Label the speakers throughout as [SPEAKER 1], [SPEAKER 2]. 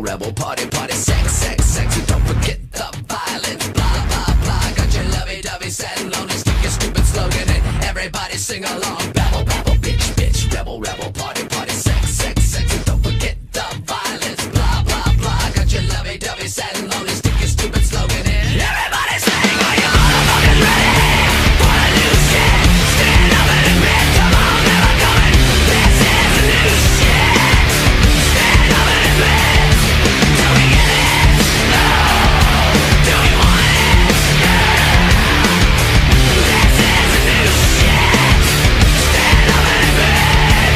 [SPEAKER 1] rebel, party, party, sex, sex, sex, and don't forget the violence, blah, blah, blah. Got your lovey-dovey, sad and lonely, stick your stupid slogan and everybody sing along. Babble, babble, bitch, bitch, rebel, rebel, party, party, sex, sex, sex, and don't forget the violence, blah, blah, blah. Got your lovey-dovey, sad and lonely, stick your stupid slogan in everybody sing, are you motherfuckers ready for the new shit? Stand up and admit, come on, never coming, this is the new shit. Stand up and admit, do we get it? No, do we want it? This is the new shit. Stand up and admit.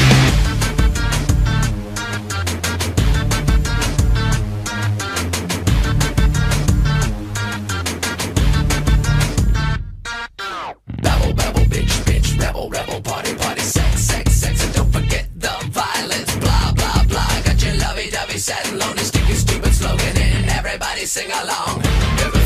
[SPEAKER 1] Babble, babble, bitch, bitch, rebel, rebel, party, party, sex, sex, sex, and don't forget the violence, blah, blah, blah. Got your lovey-dovey, sad and lonely, stick your stupid slogan in, everybody sing along.